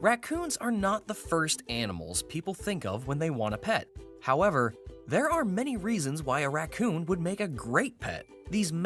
Raccoons are not the first animals people think of when they want a pet. However, there are many reasons why a raccoon would make a great pet. These